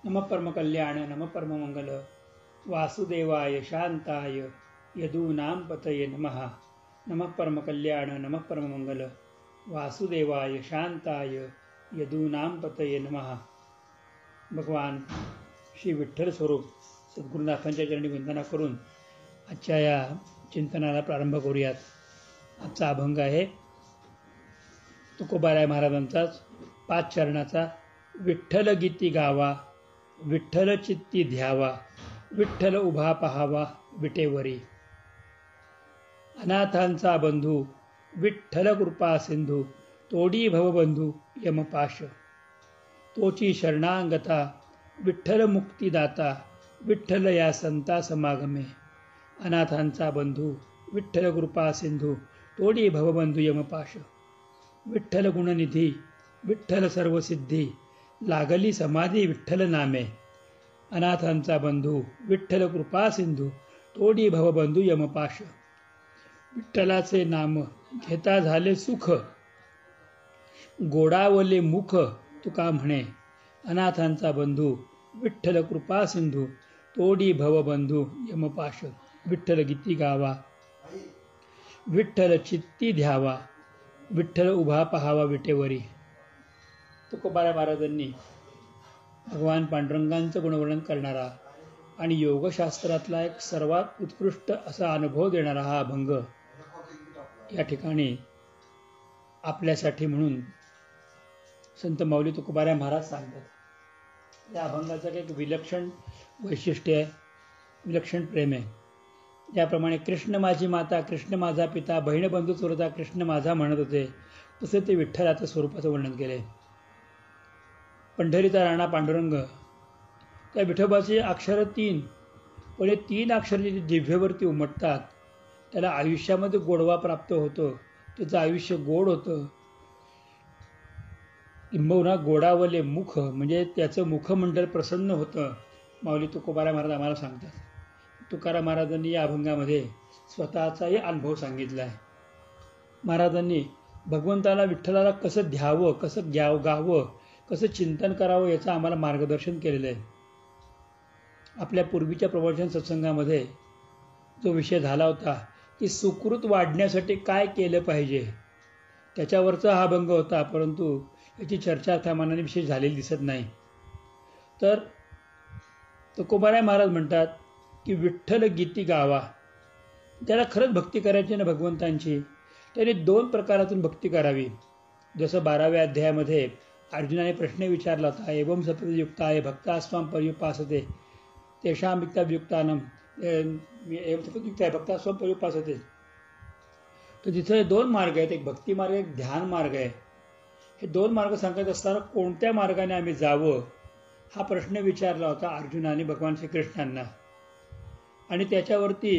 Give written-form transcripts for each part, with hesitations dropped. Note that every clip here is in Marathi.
नमः परमकल्याण नमः परममंगल वासुदेवाय शांताय यदूनां पतये नमः। नमः परमकल्याण नमः परममंगल वासुदेवाय शांताय यदूनां पतये नमः। भगवान श्री विठ्ठल स्वरूप सद्गुरुनाथांच्या चरणी वंदना करून आजच्या या चिंतनाला प्रारंभ करूयात। आजचा अभंग आहे तुकोबाराय महाराजांचाच 5 चरणाचा। विठ्ठल गीती गावा, विठ्ठल चित्ती ध्यावा, विठ्ठल उभा पहावा विटेवरी। अनाथांचा बंधू विठ्ठल कृपा सिंधू, तोडी भवबंधू यमपाश। तोची शरणांगता विठ्ठल मुक्तिदाता, विठ्ठल या संता समागमे। अनाथांचा बंधू विठ्ठल कृपा सिंधू, तोडी भवबंधू यमपाश। विठ्ठल गुणनिधी विठ्ठल सर्वसिद्धी, लागली समाधी विठ्ठल नामे। अनाथांचा बंधू विठ्ठल कृपा सिंधू, तोडी भवबंधू यमपाश। विठ्ठलाचे नाम घेता झाले सुख, गोडावले मुख तुका म्हणे। अनाथांचा बंधू विठ्ठल कृपा सिंधू, तोडी भवबंधू यमपाश। विठ्ठल गीती गावा, विठ्ठल चित्ती ध्यावा, विठ्ठल उभा पहावा विटेवरी। तुकोबाराय महाराजांनी भगवान पांडुरंगांचं गुणवर्णन करणारा आणि योगशास्त्रातला एक सर्वात उत्कृष्ट असा अनुभव देणारा हा अभंग या ठिकाणी आपल्यासाठी म्हणून संत माऊली तुकोबाराय महाराज सांगतात। या अभंगाचं एक विलक्षण वैशिष्ट्य आहे, विलक्षण प्रेम आहे। ज्याप्रमाणे कृष्ण माझी माता, कृष्ण माझा पिता, बहीण बंधू चोरता कृष्ण माझा म्हणत होते, तसे ते विठ्ठलाच्या स्वरूपाचं वर्णन केले। पंढरीचा राणा पांडुरंग, त्या विठोबाचे अक्षर 3, पण हे 3 अक्षर जे जिभेवरती उमटतात त्याला आयुष्यामध्ये गोडवा प्राप्त होतो, त्याचं आयुष्य गोड होतं। किंबहुना गोडावले मुख म्हणजे त्याचं मुखमंडल प्रसन्न होतं, माऊली तुकोबाराय महाराज आम्हाला सांगतात। तुकाराम महाराजांनी या अभंगामध्ये स्वतःचाही अनुभव सांगितला आहे। महाराजांनी भगवंताला विठ्ठलाला कसं ध्यावं, कसं गावं, कसं चिंतन करावं याचं आम्हाला मार्गदर्शन केलेलं आहे। आपल्या पूर्वीच्या प्रवचन सत्संगामध्ये जो विषय झाला होता की सुकृत वाढण्यासाठी काय केलं पाहिजे, त्याच्यावरचा हा अभंग होता, परंतु याची चर्चा त्या मानाने विशेष झालेली दिसत नाही। तर तुकोबाराय महाराज म्हणतात की विठ्ठल गीती गावा, ज्याला खरंच भक्ती करायची ना भगवंतांची, त्याने 2 प्रकारातून भक्ती करावी। जसं 12व्या अध्यायामध्ये अर्जुनाने प्रश्न विचारला होता, एवं सततयुक्ताय भक्तास्त्वां पर्युपासते तेषां विक्तायुक्तानां एवं सततयुक्ताय भक्तास्त्वां पर्युपासते। तर तिथे 2 मार्ग आहेत, एक भक्ती मार्ग, एक ध्यान मार्ग आहे। हे 2 मार्ग सांगत असताना कोणत्या मार्गाने आम्ही जावं हा प्रश्न विचारला होता अर्जुनाने भगवान श्रीकृष्णांना, आणि त्याच्यावरती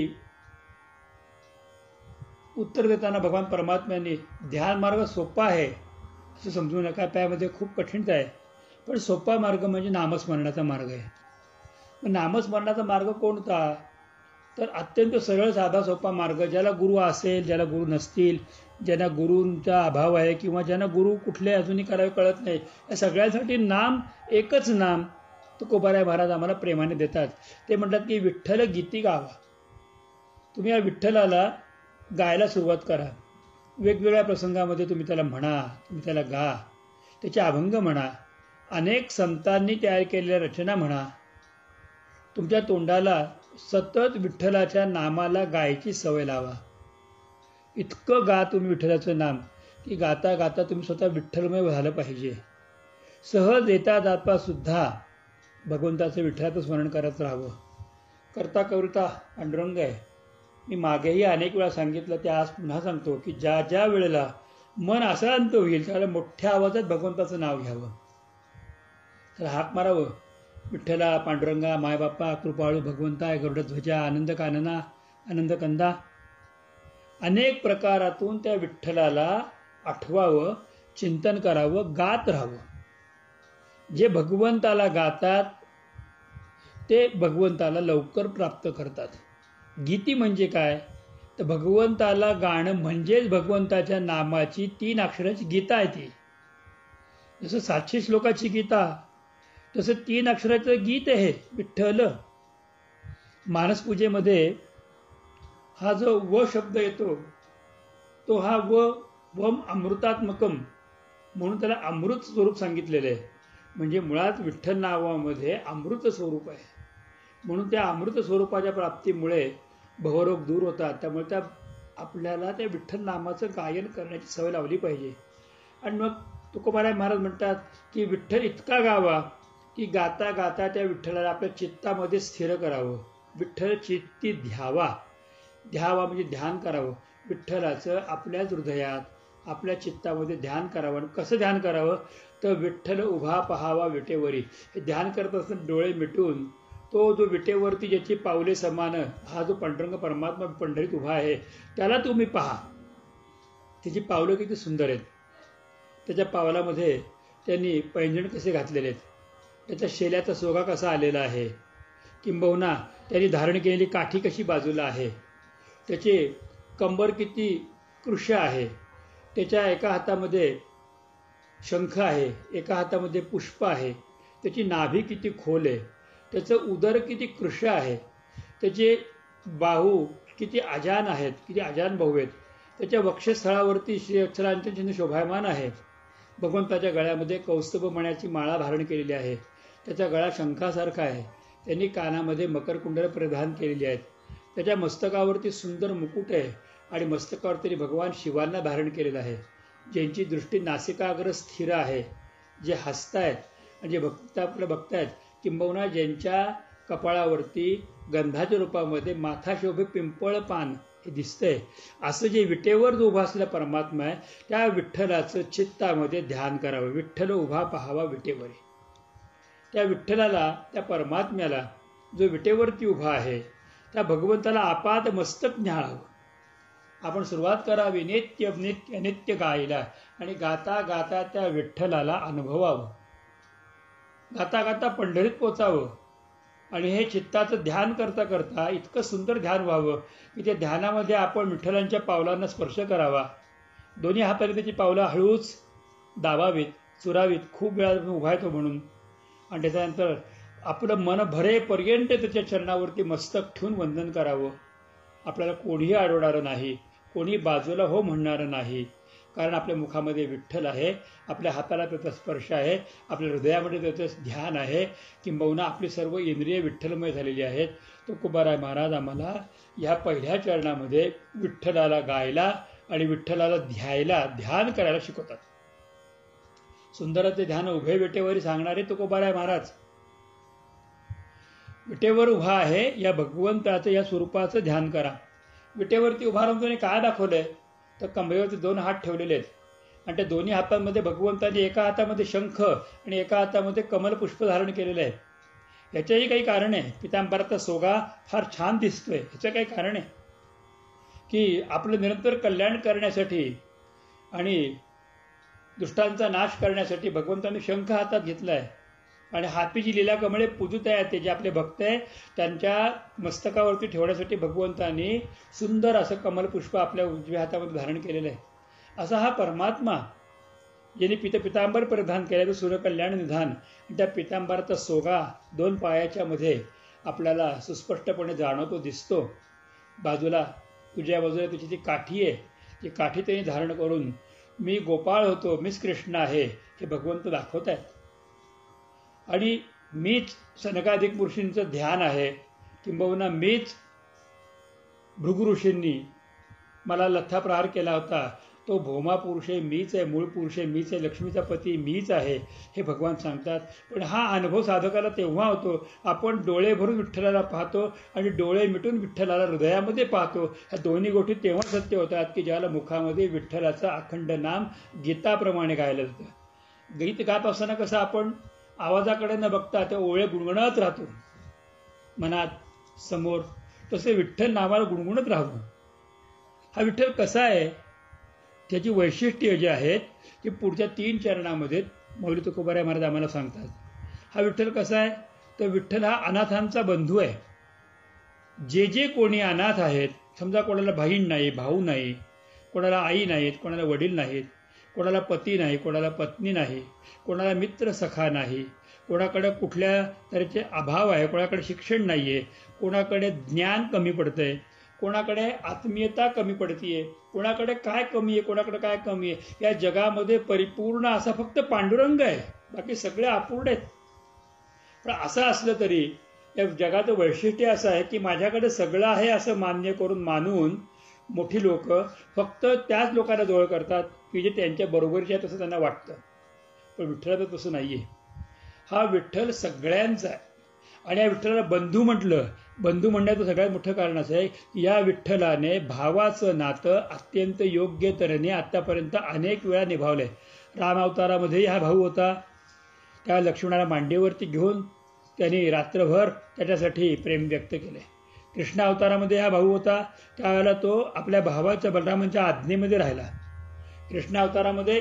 उत्तर देताना भगवान परमात्म्याने ध्यान मार्ग सोपा आहे असं समजू नका, त्यामध्ये खूप कठीणता आहे, पण सोपा मार्ग म्हणजे नामस्मरणाचा मार्ग आहे। पण नामस्मरणाचा मार्ग कोणता? तर अत्यंत सरळ साधा सोपा मार्ग, ज्याला गुरु असेल, ज्याला गुरु नसतील, ज्यांना गुरूंचा अभाव आहे किंवा ज्यांना गुरु कुठले अजूनही करावे कळत नाही, या सगळ्यांसाठी नाम, एकच नाम तुकोबाराय महाराज आम्हाला प्रेमाने देतात। ते म्हणतात की विठ्ठल गीती गावा, तुम्ही या विठ्ठलाला गायला सुरुवात करा। वेगवेगळ्या प्रसंगामध्ये तुम्ही त्याला म्हणा, तुम्ही त्याला गा, त्याचे अभंग म्हणा, अनेक संतांनी तयार केलेल्या रचना म्हणा। तुमच्या तोंडाला सतत विठ्ठलाच्या नामाला गायची सवय लावा। इतकं गा तुम्ही विठ्ठलाचं नाम की गाता गाता तुम्ही स्वतः विठ्ठलमय झालं पाहिजे। सहज येता जाता सुद्धा भगवंताचं विठ्ठलाचं स्मरण करत राहावं। करता कविता पांडुरंग आहे। मी मागेही अनेक वेळा सांगितलं, ते आज पुन्हा सांगतो की ज्या ज्या वेळेला मन अशांत होईल त्यावेळेला मोठ्या आवाजात भगवंताचं नाव घ्यावं। तर हाक मारावं, विठ्ठला, पांडुरंगा, मायबाप्पा, कृपाळू भगवंता, गरुडध्वजा, आनंद कानना, आनंद कंदा। अनेक प्रकारातून त्या विठ्ठलाला आठवावं, चिंतन करावं, गात राहावं। जे भगवंताला गातात ते भगवंताला लवकर प्राप्त करतात। गीती म्हणजे काय? तर भगवंताला गाणं म्हणजेच भगवंताच्या नामाची 3 अक्षराची गीता आहे ती। जसं 700 श्लोकाची गीता, तसं 3 अक्षराचं गीत आहे विठ्ठल. मानसपूजेमध्ये हा जो व शब्द येतो तो हा वम अमृतात्मकम म्हणून त्याला अमृत स्वरूप सांगितलेलं आहे. म्हणजे मुळात विठ्ठल नावामध्ये अमृत स्वरूप आहे. म्हणून त्या अमृत स्वरूपाच्या प्राप्तीमुळे भवरोग दूर होतात. त्यामुळे आपल्याला त्या विठ्ठल नामाचं गायन करण्याची सवय लावली पाहिजे. आणि मग तुकोबाराय महाराज म्हणतात की विठ्ठल इतका गावा की गाता गाता त्या विठ्ठलाला आपल्या चित्तामध्ये स्थिर करावं. विठ्ठल चित्ती ध्यावा. ध्यावा म्हणजे ध्यान करावं. विठ्ठलाचं आपल्याच हृदयात आपल्या चित्तामध्ये ध्यान करावं. आणि कसं ध्यान करावं तर विठ्ठल उभा पहावा विटेवरी. हे ध्यान करत असताना डोळे मिटून तो जो विटेवरती ज्याची पावले समान हा जो पांडुरंग परमात्मा पंढरीत उभा आहे त्याला तुम्ही पहा. त्याची पावलं किती सुंदर आहेत. त्याच्या पावलामध्ये त्यांनी पैंजण कसे घातलेले आहेत, त्याच्या शेल्याचा सोगा कसा आलेला आहे, किंबहुना त्यांनी धारण केलेली काठी कशी बाजूला आहे, त्याचे कंबर किती कृश आहे, त्याच्या एका हातामध्ये शंख आहे, एका हातामध्ये पुष्प आहे, त्याची नाभी किती खोल आहे, त्याचं उदर किती कृश आहे, त्याचे बाहू किती अजान आहेत, किती अजान बाहू आहेत, त्याच्या वक्षस्थळावरती श्रीअक्षरांचे चिन्ह शोभायमान आहे. भगवंताच्या गळ्यामध्ये कौस्तुभ मण्याची माळा धारण केलेली आहे. त्याचा गळा शंखासारखा आहे. त्यांनी कानामध्ये मकरकुंडल परिधान केलेली आहेत. त्याच्या मस्तकावरती सुंदर मुकुट आहे आणि मस्तकावर त्यांनी भगवान शिवांना धारण केलेलं आहे. ज्यांची दृष्टी नासिकाग्र स्थिर आहे, जे हसतायत आणि जे आपलं बघतायत, किंबहुना ज्यांच्या कपाळावरती गंधाच्या रूपामध्ये माथा शोभे पिंपळ पान हे दिसतंय, असं जे विटेवर जो उभा असलेला परमात्मा आहे त्या विठ्ठलाचं चित्तामध्ये ध्यान करावं. विठ्ठल उभा पहावा विटेवरी. त्या विठ्ठलाला, त्या परमात्म्याला जो विटेवरती उभा आहे त्या भगवंताला आपात मस्तक न्याहाळावं. आपण सुरुवात करावी नित्य नित्य नित्य गायला आणि गाता गाता त्या विठ्ठलाला अनुभवावं. गाता गाता पंढरीत पोचावं. आणि हे चित्ताचं ध्यान करता करता इतकं सुंदर ध्यान व्हावं की त्या ध्यानामध्ये आपण विठ्ठलांच्या पावलांना स्पर्श करावा. दोन्ही हाताने त्याची पावलं हळूच दाबावीत, चुरावीत. खूप वेळा उभा येतो म्हणून. आणि त्याच्यानंतर आपलं मन भरेपर्यंत त्याच्या चरणावरती मस्तक ठेवून वंदन करावं. आपल्याला कोणीही अडवणारं नाही, कोणी बाजूला हो म्हणणारं नाही. कारण आपल्या मुखामध्ये विठ्ठल आहे, आपल्या हाताला त्याचा स्पर्श आहे, आपल्या हृदयामध्ये त्याचं ध्यान आहे, किंबहुना आपली सर्व इंद्रिय विठ्ठलमय झालेली आहेत. तो तुकोबाराय महाराज आम्हाला ह्या पहिल्या चरणामध्ये विठ्ठलाला गायला आणि विठ्ठलाला ध्यान करायला शिकवतात. सुंदराचे ध्यान उभे विटेवरी सांगणारे तुकोबाराय महाराज. विटेवर उभा आहे या भगवंताचं, या स्वरूपाचं ध्यान करा. विटेवरती उभा राहून त्याने काय दाखवलंय तर कमरेवरती 2 हात ठेवलेले आहेत आणि त्या दोन्ही हातांमध्ये भगवंताने एका हातामध्ये शंख आणि एका हातामध्ये कमलपुष्प धारण केलेलं आहे. याच्याही काही कारण आहे. पितांबराचा सोगा फार छान दिसतोय. याचं काही कारण आहे की आपलं निरंतर कल्याण करण्यासाठी आणि दुष्टांचा नाश करण्यासाठी भगवंताने शंख हातात घेतलाय. आणि हाती जी लीला कमळे पूजित आहे, ते जे आपले भक्त आहे त्यांच्या मस्तकावरती ठेवण्यासाठी भगवंतांनी सुंदर असं कमलपुष्प आपल्या उजव्या हातामध्ये धारण केलेलं आहे. असा हा परमात्मा ज्याने पितांबर परिधान केलं, सूर्यकल्याण निधान. त्या पितांबराचा सोगा 2 पायाच्या मध्ये आपल्याला सुस्पष्टपणे जाणवतो, दिसतो. बाजूला तुझ्या बाजूला त्याची ती काठी आहे, ती काठी त्यांनी धारण करून मी गोपाळ होतो, मीच कृष्ण आहे हे भगवंत दाखवत आहेत. आणि मीच सनकाधिक ऋषींचं ध्यान आहे, किंबहुना मीच भृगु ऋषींनी मला लठ्ठा प्रहार केला होता, तो भौमा पुरुष आहे मीच आहे, मूळ पुरुष आहे मीच आहे, लक्ष्मीचा पती मीच आहे हे भगवान सांगतात. पण हा अनुभव साधकाला तेव्हा होतो आपण डोळे भरून विठ्ठलाला पाहतो आणि डोळे मिटून विठ्ठलाला हृदयामध्ये पाहतो. ह्या दोन्ही गोष्टी तेव्हा सत्य होतात की ज्याला मुखामध्ये विठ्ठलाचं अखंड नाम गीताप्रमाणे गायलं जातं. गीत गात असताना कसं आपण आवाजाकडे न बघता त्या ओळे गुणगुणत राहतो मनात समोर, तसे विठ्ठल नावाला गुणगुणत राहतो. हा विठ्ठल कसा आहे त्याची वैशिष्ट्ये जी आहेत ती पुढच्या 3 चरणामध्ये मौली तुकोबाराय महाराज आम्हाला सांगतात. हा विठ्ठल कसा आहे तर विठ्ठल हा अनाथांचा बंधू आहे. जे जे कोणी अनाथ आहेत, समजा कोणाला बहीण नाही, भाऊ नाही, कोणाला आई नाहीत, कोणाला वडील नाहीत, कोणाला पती नाही, कोणाला पत्नी नाही, कोणाला मित्र सखा नाही, कोणाकडे कुठल्या तऱ्हेचे अभाव आहे, कोणाकडे शिक्षण नाही आहे, कोणाकडे ज्ञान कमी पडतंय, कोणाकडे आत्मीयता कमी पडतीये, कोणाकडे काय कमी आहे, कोणाकडे काय कमी आहे. या जगामध्ये परिपूर्ण असा फक्त पांडुरंग आहे, बाकी सगळे अपूर्ण आहेत. पण असं असलं तरी या जगाचं वैशिष्ट्य असं आहे की माझ्याकडे सगळं आहे असं मानून मोठी लोक फक्त त्याच लोकांना जवळ करतात की जे त्यांच्या बरोबरचे आहे तसं त्यांना वाटतं. पण विठ्ठलाचं तसं नाहीये. हा विठ्ठल सगळ्यांचा आहे. आणि या विठ्ठलाला बंधू म्हटलं. बंधू म्हणण्याचं सगळ्यात मोठं कारण असं आहे की या विठ्ठलाने भावाचं नातं अत्यंत योग्य तऱ्हेने आतापर्यंत अनेक वेळा निभावलंय. राम अवतारामध्ये हा भाऊ होता. त्या लक्ष्मणाला मांडीवरती घेऊन त्यांनी रात्रभर त्याच्यासाठी प्रेम व्यक्त केले. कृष्ण अवतारामध्ये हा भाऊ होता. त्यावेळेला तो आपल्या भावाच्या बलरामांच्या आज्ञेमध्ये राहिला. कृष्ण अवतारामध्ये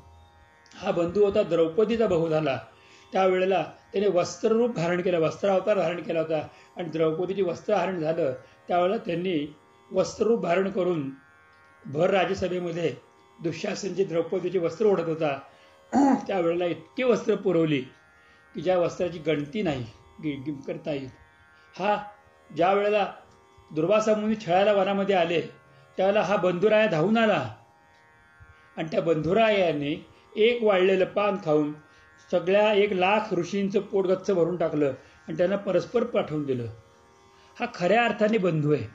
हा बंधू होता. द्रौपदीचा भाऊ झाला. त्यावेळेला त्याने वस्त्ररूप धारण केलं, वस्त्रावतार धारण केला होता. आणि द्रौपदीची वस्त्रहरण झालं त्यावेळेला त्यांनी वस्त्ररूप धारण करून भर राज्यसभेमध्ये दुःशासनची द्रौपदीची वस्त्र ओढत होता. त्यावेळेला इतकी वस्त्र पुरवली की ज्या वस्त्राची गणती नाही करता येईल. हा ज्या वेळेला दुर्वासा मुनी छळायला वनामध्ये आले त्यावेळेला हा बंधुराया धावून आला आणि त्या बंधुरायाने एक वाळलेलं पान खाऊन सगळ्या 1,00,000 ऋषींचं पोट गच्च भरून टाकलं आणि त्यांना परस्पर पाठवून दिलं. हा खऱ्या अर्थाने बंधू आहे.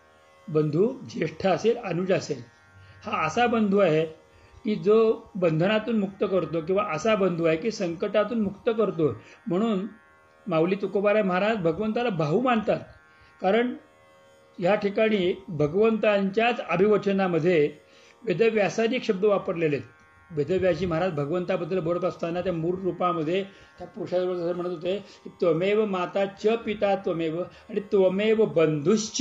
बंधू ज्येष्ठ असेल, अनुज असेल. हा असा बंधू आहे की जो बंधनातून मुक्त करतो, किंवा असा बंधू आहे की संकटातून मुक्त करतो. म्हणून माऊली तुकोबाराय महाराज भगवंताला भाऊ मानतात. कारण या ठिकाणी भगवंतांच्याच अभिवचनामध्ये वेदव्यासाने शब्द वापरलेले आहेत. वेदव्यासी महाराज भगवंताबद्दल बोलत असताना त्या मूळ रूपामध्ये त्या पुरुषाबरोबर म्हणत होते की त्वमेव माता च पिता त्वमेव आणि त्वमेव बंधुश्च.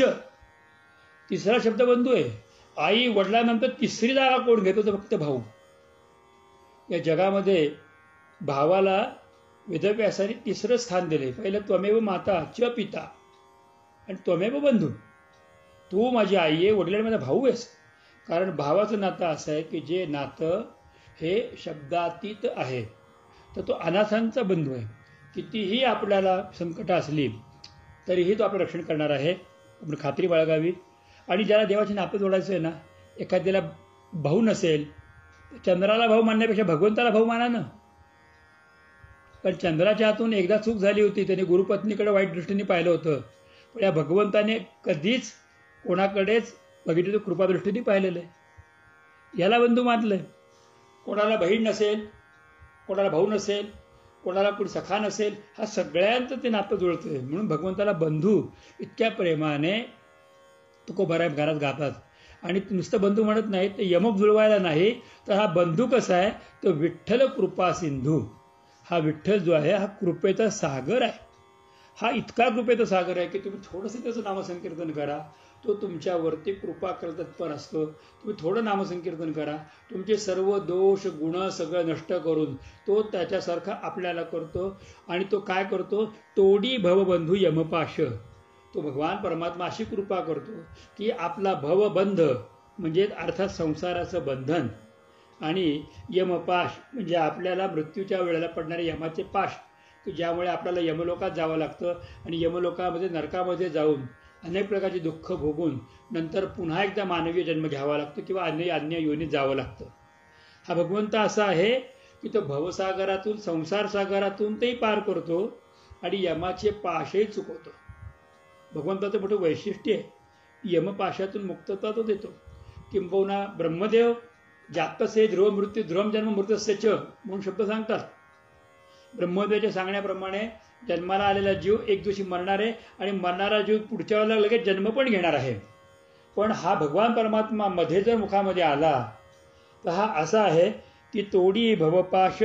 तिसरा शब्द बंधू आहे. आई वडिलांनंतर तिसरी जागा कोण घेतो तर फक्त भाऊ. या जगामध्ये भावाला वेदव्यासाने तिसरं स्थान दिले. पहिलं त्वमेव माता च पिता आणि त्वमेव बंधू. तू माझी आई आहे, वडील आणि माझा भाऊ आहेस. कारण भावाचं नातं असं आहे की जे नातं हे शब्दातीत आहे. तर तो अनाथांचा बंधू आहे. कितीही आपल्याला संकट असली तरीही तो आपलं रक्षण करणार आहे. आपण खात्री बाळगावी. आणि ज्याला देवाची नातं जोडायचं आहे ना, एखाद्याला भाऊ नसेल, चंद्राला भाऊ मानण्यापेक्षा भगवंताला भाऊ माना ना. कारण चंद्राच्या हातून एकदा चूक झाली होती, त्याने गुरुपत्नीकडे वाईट दृष्टीने पाहिलं होतं. पण या भगवंताने कधीच कोणाकडेच बघितलं कृपादृष्टीने पाहिलेलं आहे. याला बंधू मानलंय. कोणाला बहीण नसेल, कोणाला भाऊ नसेल, कोणाला कोणी सखा नसेल, हा सगळ्यांचं ते नातं जुळतंय. म्हणून भगवंताला बंधू इतक्या प्रेमाने तुकोबाराय घरात गातात. आणि नुसतं बंधू म्हणत नाही, ते यमक जुळवायला नाही, तर हा बंधू कसा आहे, तो विठ्ठल कृपा सिंधू. हा विठ्ठल जो आहे हा कृपेचा सागर आहे. हा इतका कृपेचा सागर आहे की तुम्ही थोडंसं त्याचं नामसंकीर्तन करा, तो तुमच्यावरती कृपा करत तत्पर असतो. तुम्ही थोडं नामसंकीर्तन करा, तुमचे सर्व दोष गुण सगळं नष्ट करून तो त्याच्यासारखा आपल्याला करतो. आणि तो काय करतो, तोडी भवबंधू यमपाश. तो भगवान परमात्मा अशी कृपा करतो की आपला भवबंध म्हणजे अर्थात संसाराचं बंधन आणि यमपाश म्हणजे आपल्याला मृत्यूच्या वेळेला पडणारे यमाचे पाश, की ज्यामुळे आपल्याला यमलोकात जावं लागतं आणि यमलोकामध्ये नरकामध्ये जाऊन अनेक प्रकारची दुःख भोगून नंतर पुन्हा एकदा मानवीय जन्म घ्यावा लागतो किंवा अन्य योनीत जावं लागतं. हा भगवंत असा आहे की तो भवसागरातून संसार सागरातून तेही पार करतो आणि यमाचे पाशही चुकवतो. भगवंताचं मोठं वैशिष्ट्य आहे. यमपाशातून मुक्तता तो देतो. किंबहुना ब्रह्मदेव जातसे ध्रुव मृत्यू ध्रुवम जन्म मृतस्यच म्हणून शब्द सांगतात. ब्रह्मदेवाच्या सांगण्याप्रमाणे जन्माला आलेला जीव एक दिवशी मरणार आहे आणि मरणारा जीव पुढच्या वेळेला लगेच जन्म पण घेणार आहे. पण हा भगवान परमात्मा मध्ये जर मुखामध्ये आला तर हा असा आहे की तोडी भवपाश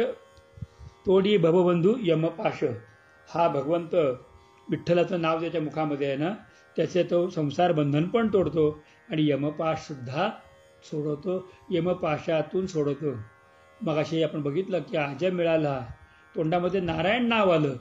तोडी भवबंधू यमपाश. हा भगवंत विठ्ठलाचं नाव त्याच्या मुखामध्ये आहे ना, त्याचे तो संसार बंधन पण तोडतो आणि यमपाश सुद्धा सोडवतो, यमपाशातून सोडवतो. मगाशी आपण बघितलं की आजब मिळाला, तोंडामध्ये नारायण नाव आलं,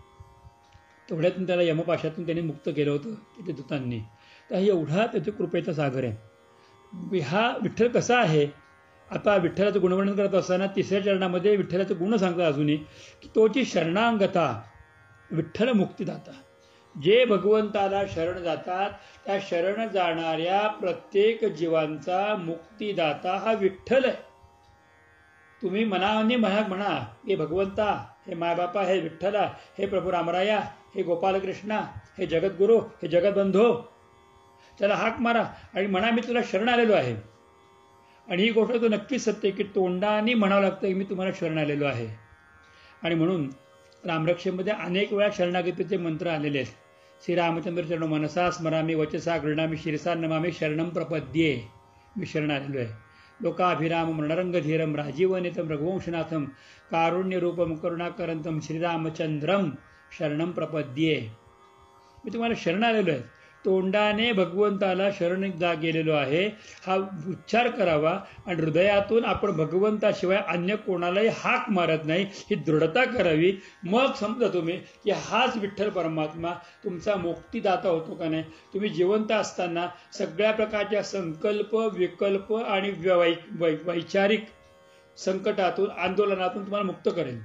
तेवढ्यातून त्याला यमपाशातून त्यांनी मुक्त केलं होतं तिथे दूतांनी. तर एवढा त्याच्या कृपेचा सागर आहे. हा विठ्ठल कसा आहे आता विठ्ठलाचं गुणवर्णन करत असताना 3ऱ्या चरणामध्ये विठ्ठलाचं गुण सांगतात अजूनही की तोची शरणांगता विठ्ठल मुक्तिदाता. जे भगवंताला शरण जातात त्या शरण जाणाऱ्या प्रत्येक जीवांचा मुक्तिदाता हा विठ्ठल आहे. तुम्ही मनाने म्हणा हे भगवंता, हे मायबापा, हे विठ्ठला, हे प्रभू रामराया, हे गोपालकृष्णा, हे जगद्गुरू, हे जगतबंधो, त्याला हाक मारा आणि म्हणा मी तुला शरण आलेलो आहे. आणि ही गोष्ट तर नक्कीच सत्य की तोंडाने म्हणावं लागतं की मी तुम्हाला शरण आलेलो आहे. आणि म्हणून रामरक्षेमध्ये अनेक वेळा शरणागतीचे मंत्र आलेले आहेत. श्रीरामचंद्र चरण मनसा स्मरामी वचसा गृणामी शिरसा नमामी शरणम प्रपद्ये. मी शरण आलेलो आहे. लोकाभिराम मृणरंगधीरम राजीवनेतम रघुवंशनाथम कारुण्यरूपम करुणाकरंतम श्रीरामचंद्रम शरणम प्रपद्ये. मी तुम्हाला शरण आलेलो आहे. तोंडाने भगवंताला शरण गेलेलो आहे हा उच्चार करावा आणि हृदयातून आपण भगवंताशिवाय अन्य कोणालाही हाक मारत नाही ही दृढता करावी. मग समजा तुम्ही की हाच विठ्ठल परमात्मा तुमचा मुक्तिदाता होतो का नाही. तुम्ही जिवंत असताना सगळ्या प्रकारच्या संकल्प विकल्प आणि वैचारिक संकटातून आंदोलनातून तुम्हाला मुक्त करेल.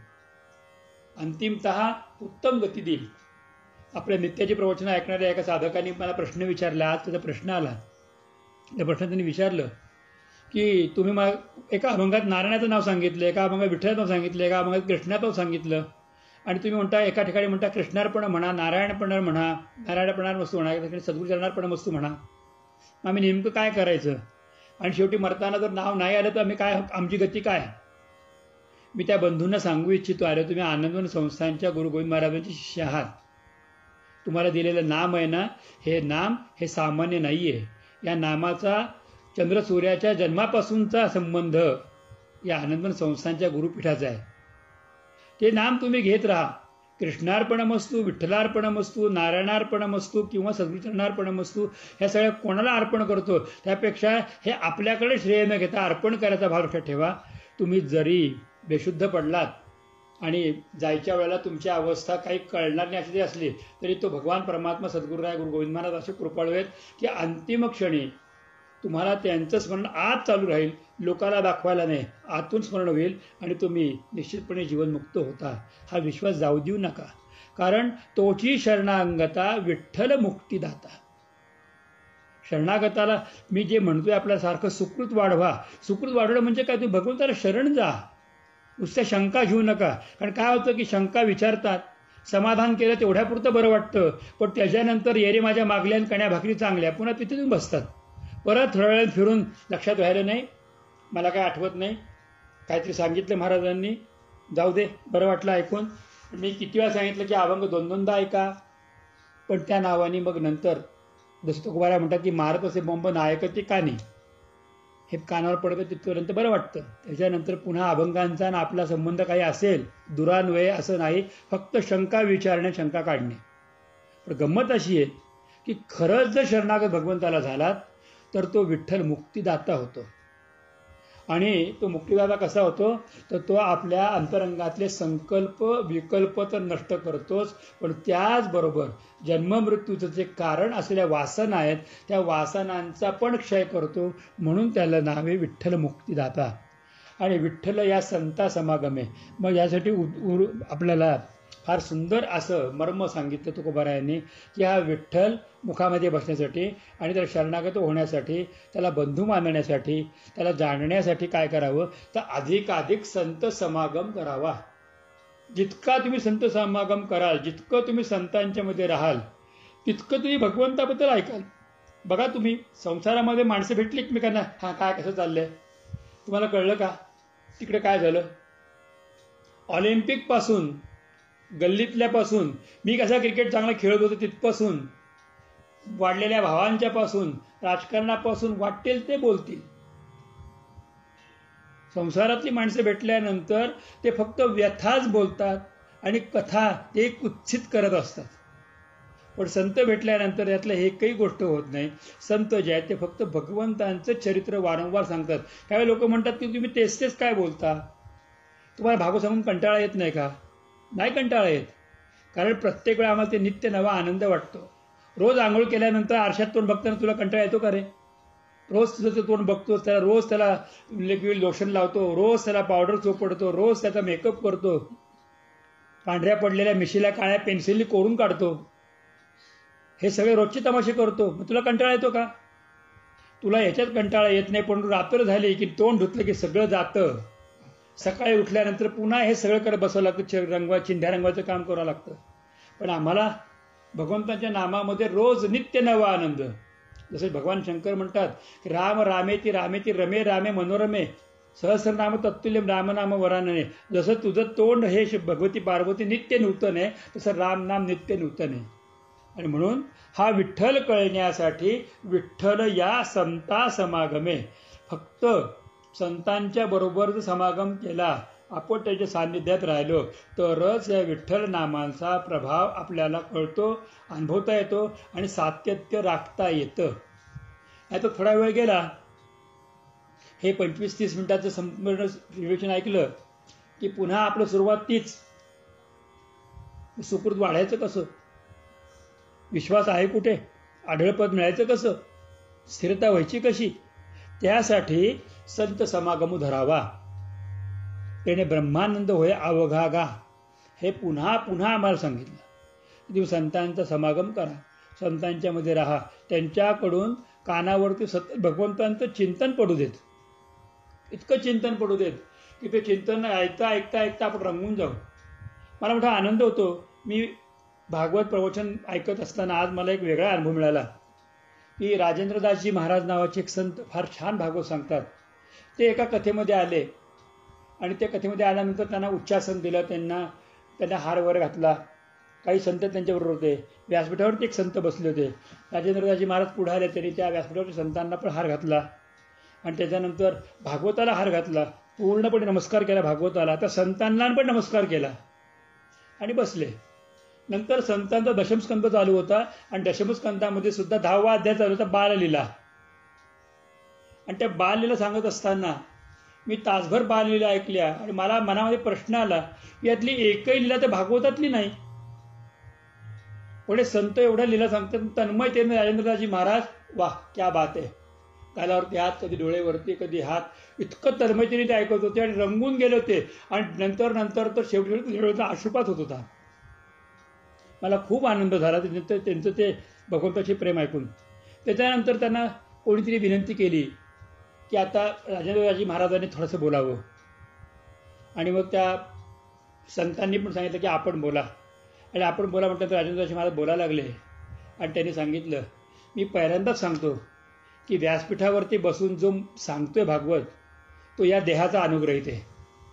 अंतिमतः उत्तम गती देईल. आपल्या नित्याची प्रवचनं ऐकणाऱ्या एका साधकांनी मला प्रश्न विचारला. आज त्याचा प्रश्न आला. त्या प्रश्नात त्यांनी विचारलं की तुम्ही मला एका अभंगात नारायणाचं नाव सांगितलं, एका अभंगात विठ्ठलाचं नाव सांगितलं, एका अभंगात कृष्णाचं नाव सांगितलं आणि तुम्ही म्हणता एका ठिकाणी म्हणता कृष्णार्पण म्हणा, नारायणपण म्हणा, नारायणपणार वस्तू म्हणा, एका ठिकाणी सद्गुरुचरणार्पण वस्तू म्हणा. आम्ही नेमकं काय करायचं. आणि शेवटी मरताना जर नाव नाही आलं तर आम्ही काय, आमची गती काय. मी त्या बंधूंना सांगू इच्छितो अरे तुम्ही आनंदवन संस्थांच्या गुरु गोविंद महाराजांचे शिष्य आहात. तुम्हाला दिलेलं नाम आहे ना, हे नाम हे सामान्य नाही आहे. या नामाचा चंद्रसूर्याच्या जन्मापासूनचा संबंध या आनंदवन संस्थांच्या गुरुपीठाचा आहे. ते नाम तुम्ही घेत राहा. कृष्णार्पणमस्तू, विठ्ठलार्पणमस्तू, नारायणार्पणमस्तू किंवा सद्गुरुचरणार्पणमस्तू ह्या सगळ्या कोणाला अर्पण करतो त्यापेक्षा हे आपल्याकडे श्रेय न घेता अर्पण करायचा भाव लक्षात ठेवा. तुम्ही जरी बेशुद्ध पडलात आणि जायच्या वेळेला तुमची अवस्था काही कळणार नाही अशी असली तरी तो भगवान परमात्मा सद्गुरुराय गुरु गोविंद महाराज असे कृपाळू आहेत की अंतिम क्षणी तुम्हाला त्यांचं स्मरण आज चालू राहील. लोकाला दाखवायला नाही, आतून स्मरण होईल आणि तुम्ही निश्चितपणे जीवनमुक्त होता. हा विश्वास जाऊ देऊ नका. कारण तोची शरणांगता विठ्ठल मुक्तिदाता. शरणागताला मी जे म्हणतोय आपल्यासारखं सुकृत वाढवा. सुकृत वाढवणं म्हणजे काय, तुम्ही भगवंताला शरण जा. नुसत्या शंका घेऊ नका. कारण काय होतं की शंका विचारतात, समाधान केलं तेवढ्यापुरतं बरं वाटतं, पण त्याच्यानंतर येरे माझ्या मागल्या कण्या भाकरी चांगल्या पुन्हा तिथे तुम्ही बसतात. परत थोड्या वेळात फिरून लक्षात व्हायला नाही मला काय आठवत नाही, काहीतरी सांगितलं महाराजांनी, जाऊ दे बरं वाटलं ऐकून. मी किती वेळा सांगितलं की अभंग 2-2दा ऐका. पण त्या नावाने मग नंतर जसं तुकोबाराय म्हणतात की मारत असे बंब नायकते कानी, हे कानावर पडतं तिथपर्यंत बरं वाटतं. त्याच्यानंतर पुन्हा अभंगांचा आणि आपला संबंध काही असेल दुरान्वये असं नाही, फक्त शंका विचारणे, शंका काढणे. पण गंमत अशी आहे की खरंच जर शरणागत भगवंताला झालात तर तो विठ्ठल मुक्तिदाता होतो. आणि तो मुक्तिदाता कसा होतो तर तो आपल्या अंतरंगातले संकल्प विकल्प तर नष्ट करतोच, पण त्याचबरोबर जन्ममृत्यूचं जे कारण असलेल्या वासना आहेत त्या वासनांचा पण क्षय करतो. म्हणून त्याला नाव आहे विठ्ठल मुक्तिदाता. आणि विठ्ठल या संता समागमे. मग यासाठी आपल्याला फार सुंदर असं मर्म सांगितलं तुकोबारायांनी की हा विठ्ठल मुखामध्ये बसण्यासाठी आणि त्याला शरणागत होण्यासाठी, त्याला बंधू मानण्यासाठी, त्याला जाणण्यासाठी काय करावं तर अधिकाधिक संत समागम करावा. जितका तुम्ही संत समागम कराल, जितकं तुम्ही संतांच्या मध्ये राहाल, तितकं तुम्ही भगवंताबद्दल ऐकाल. बघा तुम्ही संसारामध्ये माणसं भेटली एकमेकांना, हां काय कसं चाललंय, तुम्हाला कळलं का तिकडे काय झालं. ऑलिम्पिकपासून, गल्लीतल्यापासून, मी कसा क्रिकेट चांगला खेळत होतो तिथपासून, वाढलेल्या भावांच्या पासून, राजकारणापासून वाटेल ते बोलतील. संसारातली माणसं भेटल्यानंतर ते फक्त व्यथाच बोलतात आणि कथा ते कुत्सित करत असतात. पण संत भेटल्यानंतर यातलं एकही गोष्ट होत नाही. संत जे आहेत ते फक्त भगवंतांचं चरित्र वारंवार सांगतात. त्यावेळी लोक म्हणतात की तुम्ही तेच तेच काय बोलता, तुम्हाला भागवत सांगून कंटाळा येत नाही का. नाही कंटाळा येत, कारण प्रत्येक वेळा आम्हाला ते नित्य नवा आनंद वाटतो. रोज आंघोळ केल्यानंतर आरशात तोंड बघताना तुला कंटाळा येतो का रे. रोज तुझं तोंड बघतो, त्याला रोज त्याला लिक्विड लोशन लावतो, रोज त्याला पावडर चोपडतो, रोज त्याचा मेकअप करतो, पांढऱ्या पडलेल्या मिशीला काळ्या पेन्सिलनी कोरून काढतो, हे सगळे रोजचे तमाशे करतो. मग तुला कंटाळा येतो का? तुला ह्याच्यात कंटाळा येत नाही, पण रात्र झाली की तोंड धुतलं की सगळं जातं. सकाळी उठल्यानंतर पुन्हा हे सगळं करत बसावं लागतं, चिंध्या रंगवाचं काम करावं लागतं. पण आम्हाला भगवंताच्या नामामध्ये रोज नित्य नवा आनंद. जसे भगवान शंकर म्हणतात की राम रामेती रामेती रमे रामे मनोरमे सहस्रनाम तत्तुल्यम रामनाम वरानने. जसं तुझं तोंड हे भगवती पार्वती नित्य नूतन आहे, तसं राम नाम नित्य नूतन आहे. आणि म्हणून हा विठ्ठल कळण्यासाठी विठ्ठल या संता समागमे, फक्त संतांच्या बरोबर जर समागम केला, आपण त्याच्या सान्निध्यात राहिलो, तरच या विठ्ठल नामांचा प्रभाव आपल्याला कळतो, अनुभवता येतो आणि सातत्य राखता येतं. आता थोडा वेळ गेला, हे 25-30 मिनिटाचं संपूर्ण रिव्हिजन ऐकलं की पुन्हा आपलं सुरुवात तीच. सुकृत वाढायचं कसं? विश्वास आहे कुठे? आढळपद मिळायचं कसं? स्थिरता व्हायची कशी? त्यासाठी संत समागम धरावा, त्याने ब्रह्मानंद होय अवघागा, हे पुन्हा पुन्हा आम्हाला सांगितलं. तुम्ही संतांचा समागम करा, संतांच्या मध्ये राहा, त्यांच्याकडून कानावरती सतत भगवंतांचं चिंतन पडू देत, इतकं चिंतन पडू देत की ते चिंतन ऐकता ऐकता ऐकता आपण रंगून जाऊ. मला मोठा आनंद होतो. मी भागवत प्रवचन ऐकत असताना आज मला एक वेगळा अनुभव मिळाला की राजेंद्रदासजी महाराज नावाचे एक संत फार छान भागवत सांगतात. ते एका कथेमध्ये आले आणि त्या कथेमध्ये आल्यानंतर त्यांना उच्चासन दिलं, त्यांना हार वर घातला. काही संत त्यांच्याबरोबर होते. व्यासपीठावरती एक संत बसले होते. राजेंद्रदासजी महाराज पुढे आले, त्यांनी त्या व्यासपीठावरच्या संतांना पण हार घातला आणि त्याच्यानंतर भागवताला हार घातला, पूर्णपणे नमस्कार केला भागवताला, त्या संतांना पण नमस्कार केला आणि बसले. नंतर संतांचा दशमस्कंद चालू होता आणि दशमस्कंदामध्ये सुद्धा 10वा अध्याय चालू होता, बाललीला. आणि त्या बाललीला सांगत असताना मी तासभर बाललीला ऐकल्या आणि मला मनामध्ये प्रश्न आला, यातली एकही लीला तर भागवतातली नाही. पुढे संत एवढ्या लीला सांगतात, तन्मयतेने राजेंद्रदासजी महाराज, वाह क्या बात आहे, गालावरती हात, कधी डोळेवरती, कधी हात, इतकं तन्मयतेने ते ऐकत होते आणि रंगून गेले होते. आणि नंतर तर शेवटी आशुपात होत होता. मला खूप आनंद झाला त्यांचं ते भगवंताचे प्रेम ऐकून. त्याच्यानंतर त्यांना कोणीतरी विनंती केली की आता राजेंद्रदासजी महाराजांनी थोडंसं बोलावं. आणि मग त्या संतांनी पण सांगितलं की आपण बोला. आणि आपण बोला म्हटलं तर राजेंद्रदासजी महाराज बोलायला लागले आणि त्यांनी सांगितलं, मी पहिल्यांदाच सांगतो की व्यासपीठावरती बसून जो सांगतोय भागवत, तो या देहाचा अनुग्रहित आहे.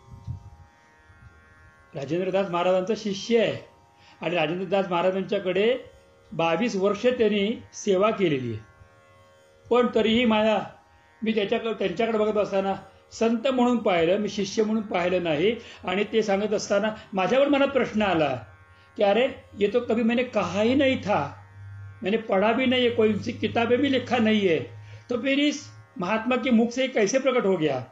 राजेंद्रदास महाराजांचा शिष्य आहे आणि राजेंद्रदास महाराजांच्याकडे 22 वर्ष त्यांनी सेवा केलेली आहे. पण तरीही मी त्यांच्याकडे बघत असताना संत म्हणून पाहिलं, मी शिष्य म्हणून पाहिलं नाही. आणि ते सांगत असताना माझ्यावर मनात प्रश्न आला कि अरे ये तो कभी मैंने कहा ही नहीं था, मैंने पढ़ा भी नहीं है, कोई सी किताबें भी लिखा नहीं है, तो फिर इस महात्मा के मुख से कैसे प्रकट हो गया?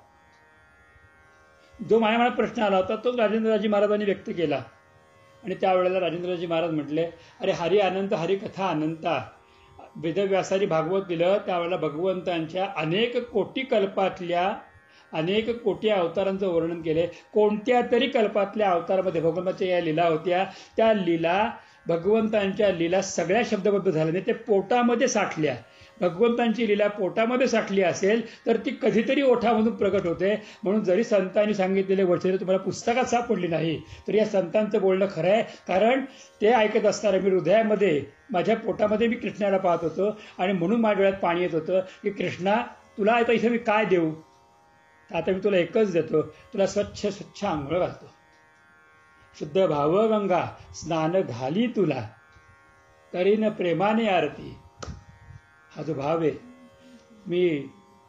जो माझ्या मनात प्रश्न आला होता तो राजेंद्रदासजी महाराजांनी व्यक्त केला. आणि त्यावेळेला राजेंद्रदासजी महाराज म्हटले, अरे हरी अनंत हरी कथा अनंता. वेदव्यासाने भागवत दिलं त्यावेळेला भगवंतांच्या अनेक कोटी कल्पातल्या अनेक कोटी अवतारांचं वर्णन केले. कोणत्या तरी कल्पातल्या अवतारामध्ये भगवंताच्या या लीला होत्या. त्या लीला भगवंतांच्या लीला सगळ्या शब्दबद्ध झाल्या नाही, ते पोटामध्ये साठल्या. भगवंतांची लीला पोटामध्ये साठली असेल तर ती कधीतरी ओठामधून प्रकट होते. म्हणून जरी संतांनी सांगितलेले वचने तुम्हाला पुस्तकात सापडली नाही तर या संतांचं बोलणं खरं आहे. कारण ते ऐकत असताना मी हृदयामध्ये, माझ्या पोटामध्ये मी कृष्णाला पाहत होतो आणि म्हणून माझ्या डोळ्यात पाणी येत होतं की कृष्णा, तुला आता इथे मी काय देऊ? आता मी तुला एकच देतो, तुला स्वच्छ आंघोळ घालतो, शुद्ध भावगंगा स्नान घाली तुला, करीन प्रेमाने आरती. हा जो भाव आहे, मी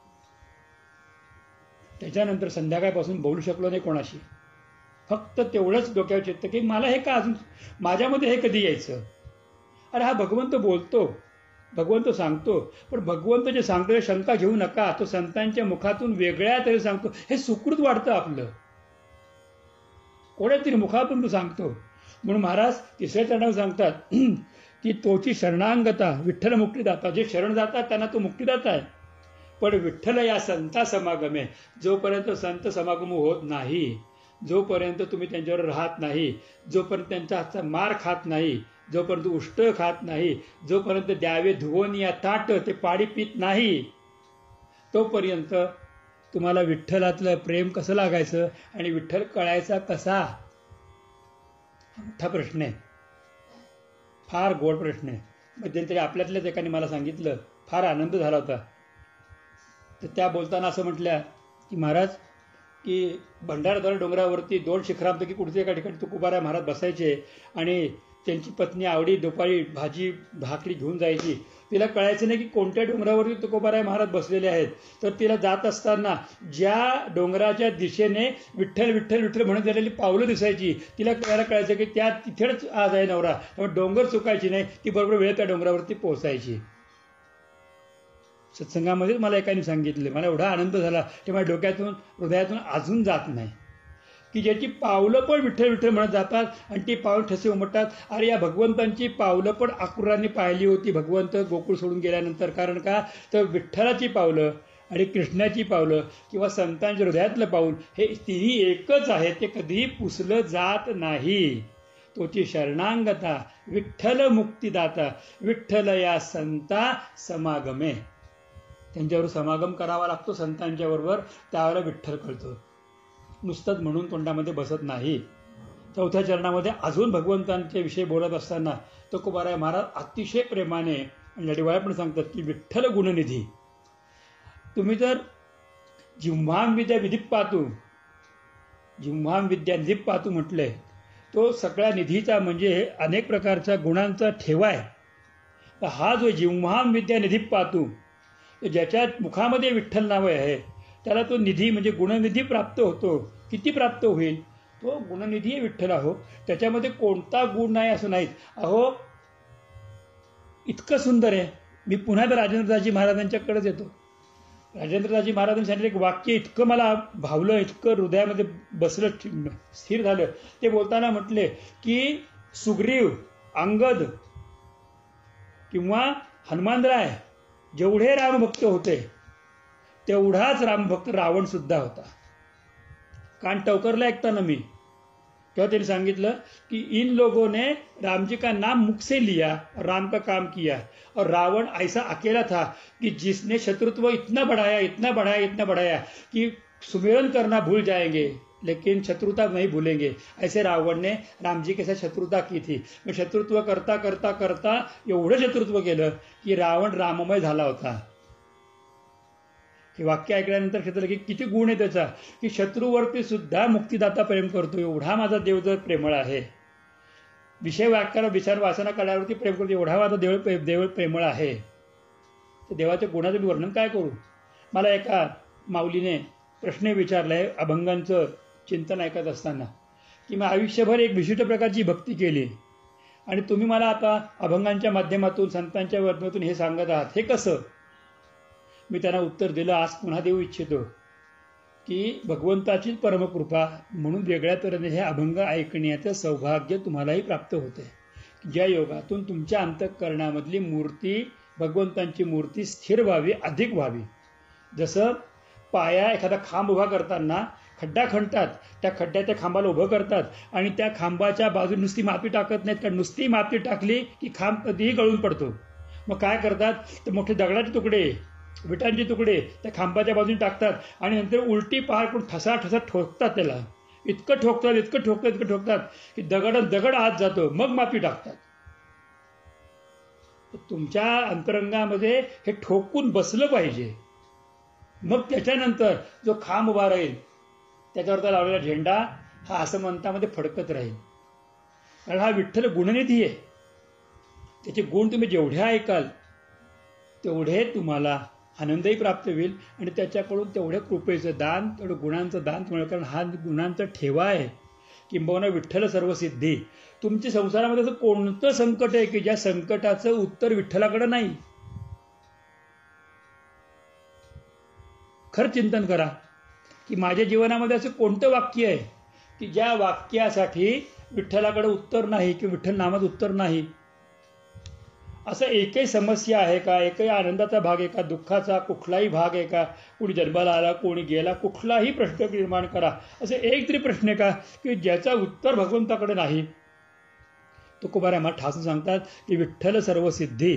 त्याच्यानंतर संध्याकाळपासून बोलू शकलो नाही कोणाशी. फक्त तेवढंच डोक्यावर चित्त की मला हे का अजून माझ्यामध्ये हे कधी यायचं? अरे हा भगवंत बोलतो, भगवंत सांगतो, पण भगवंत जे सांगतो शंका घेऊ नका, तो संतांच्या मुखातून वेगळ्या तरी सांगतो. हे सुकृत वाढतं आपलं, कोणत्या तरी मुखातून तो सांगतो. म्हणून महाराज तिसऱ्या चरणावर सांगतात की तोची शरणांगता विठ्ठल मुक्तीदाता. जे शरण जातात त्यांना तो मुक्तीदाता आहे. पण विठ्ठल या संता समागमे, जोपर्यंत संत समागम होत नाही, जोपर्यंत तुम्ही त्यांच्यावर राहत नाही, जोपर्यंत त्यांच्या हातचा मार खात नाही, जोपर्यंत उष्ट खात नाही, जोपर्यंत द्यावे धुवून या ताट ते पाणी पित नाही, तोपर्यंत तुम्हाला विठ्ठलातलं प्रेम कसं लागायचं आणि विठ्ठल कळायचा कसा? मोठा प्रश्न आहे, फार गोड प्रश्न आहे. मध्यंतरी आपल्यातल्याच एकाने मला सांगितलं, फार आनंद झाला होता. तर त्या बोलताना असं म्हटल्या की महाराज, की भंडारदरा डोंगरावरती 2 शिखरांपैकी कुठचे एका ठिकाणी तुकोबाराय महाराज बसायचे आणि त्यांची पत्नी आवडी दुपारी भाजी भाकरी घेऊन जायची. तिला कळायचं नाही की कोणत्या डोंगरावरती तुकोबाराय महाराज बसलेले आहेत. तर तिला जात असताना ज्या डोंगराच्या दिशेने विठ्ठल विठ्ठल विठ्ठल म्हणत झालेली पावलं दिसायची, तिला कळायचं की त्या तिथेच आज आहे नवरा. त्यामुळे डोंगर चुकायची नाही, ती बरोबर वेळ त्या डोंगरावरती पोहोचायची. सत्संगामध्येच मला एकाने सांगितलं, मला एवढा आनंद झाला ते माझ्या डोक्यातून हृदयातून अजून जात नाही, की ज्याची पावलं पण विठ्ठल विठ्ठल म्हणत जातात आणि ती पावलं ठसे उमटतात. अरे या भगवंतांची पावलं पण आकुरांनी पाहिली होती भगवंत गोकुळ सोडून गेल्यानंतर. कारण का तर विठ्ठलाची पावलं आणि कृष्णाची पावलं किंवा संतांच्या हृदयातलं पाऊल हे तिन्ही एकच आहे, ते कधीही पुसलं जात नाही. तोची शरणांगता विठ्ठल मुक्तिदाता, विठ्ठल या संता समागमे. त्यांच्यावर समागम करावा लागतो संतांच्या बरोबर, त्यावेळेला विठ्ठल कळतो. नुसतंच म्हणून तोंडामध्ये बसत नाही. 4थ्या चरणामध्ये अजून भगवंतांच्या विषयी बोलत असताना तुकोबाराय महाराज अतिशय प्रेमाने आणि लढीवाळ्या पण सांगतात की विठ्ठल गुणनिधी. तुम्ही जर जिव्हां विद्या विधीत पाहतो, जिव्हां विद्या निधीत पाहतो म्हटलंय, तो सगळ्या निधीचा म्हणजे अनेक प्रकारच्या गुणांचा ठेवा आहे. तर हा जो जिव्हां विद्या निधीत पाहतो, ज्याच्या मुखामध्ये विठ्ठल नाव आहे, त्याला तो निधी म्हणजे गुणनिधी प्राप्त होतो. किती प्राप्त होईल? तो गुणनिधी आहे विठ्ठल. अहो त्याच्यामध्ये कोणता गुण नाही असं नाहीत. अहो इतकं सुंदर आहे. मी पुन्हा राजेंद्रदासजी महाराजांच्याकडेच येतो. राजेंद्रदासजी महाराजांनी सांगितलं एक वाक्य इतकं मला भावलं, इतकं हृदयामध्ये बसलं, स्थिर झालं. ते बोलताना म्हटले की सुग्रीव, अंगद किंवा हनुमानराय जेवढे रामभक्त होते तेवढाच रामभक्त रावण सुद्धा होता. कान टवकरला ऐकताना मी तेव्हा त्यांनी सांगितलं की इन लोगों ने राम जी का नाम मुख से लिया और राम का काम किया, और रावण ऐसा अकेला था कि जिसने शत्रुत्व इतना बढ़ाया इतना बढ़ाया इतना बढ़ाया कि सुमिरन करना भूल जाएंगे लेकिन शत्रुता नहीं भूलेंगे. ऐसे रावण ने राम जी के साथ शत्रुता की थी. मग शत्रुत्व करता करता करता एवढं शत्रुत्व केलं की रावण राममय झाला होता. हे वाक्य ऐकल्यानंतर क्षेत्र की किती गुण आहे त्याचा, की शत्रूवरती सुद्धा मुक्तिदाता प्रेम करतो, एवढा माझा देव जर प्रेमळ आहे. विषय वाक्याला विचार वासना कळल्यावरती प्रेम करतो, एवढा माझा देव प्रेमळ आहे. तर देवाच्या गुणाचं मी वर्णन काय करू. मला एका माऊलीने प्रश्न विचारलाय अभंगांचं चिंतन ऐकत असताना, की मी आयुष्यभर एक विशिष्ट प्रकारची भक्ती केली आणि तुम्ही मला आता अभंगांच्या माध्यमातून संतांच्या माध्यमातून हे सांगत आहात, हे कसं. मी त्यांना उत्तर दिलं, आज पुन्हा देऊ इच्छितो की भगवंताचीच परमकृपा म्हणून वेगळ्या तऱ्हेने हे अभंग ऐकण्याचं सौभाग्य तुम्हालाही प्राप्त होते. ज्या योगातून तुमच्या अंतःकरणामधली मूर्ती, भगवंतांची मूर्ती स्थिर व्हावी, अधिक व्हावी. जसं पाया एखादा खांब उभा करताना खड्डा खणतात, त्या खड्ड्यात त्या खांबाला उभं करतात आणि त्या खांबाच्या बाजूने नुसती माती टाकत नाहीत, कारण नुसती माती टाकली की खांब कधीही गळून पडतो. मग काय करतात, तर मोठे दगडाचे तुकडे, विटांचे तुकडे त्या खांबाच्या बाजूने टाकतात आणि नंतर उलटी पहार करून ठसा ठसा ठोकतात. त्याला इतकं ठोकतात इतकं ठोकतात इतकं ठोकतात की दगड आत जातो, मग माती टाकतात. तुमच्या अंतरंगामध्ये हे ठोकून बसलं पाहिजे. मग त्याच्यानंतर जो खांब उभा राहील त्याच्यावरचा लावलेला झेंडा हा आसमंतामध्ये फडकत राहील. कारण हा विठ्ठल गुणनिधी आहे. त्याचे गुण तुम्ही जेवढे ऐकाल तेवढे तुम्हाला आनंदही प्राप्त होईल आणि त्याच्याकडून तेवढ्या कृपेचं दान, तेवढं गुणांचं दान तुम्हाला, कारण हा गुणांचा ठेवा आहे. किंबहुना विठ्ठल सर्वसिद्धी. तुमच्या संसारामध्ये असं कोणतं संकट आहे की ज्या संकटाचं उत्तर विठ्ठलाकडे नाही. खरं चिंतन करा की माझ्या जीवनामध्ये असं कोणतं वाक्य आहे की ज्या वाक्यासाठी विठ्ठलाकडे उत्तर नाही, की विठ्ठल नामात उत्तर नाही. असं एकही समस्या आहे का, एकही आनंदाचा भाग आहे का, दुःखाचा कुठलाही भाग आहे का, कोणी जन्माला आला कोणी गेला, कुठलाही प्रश्न निर्माण करा, असे एक तरी प्रश्न आहे का की ज्याचा उत्तर भगवंताकडे नाही. तुकोबाराय आम्हाला ठासून सांगतात की विठ्ठल सर्व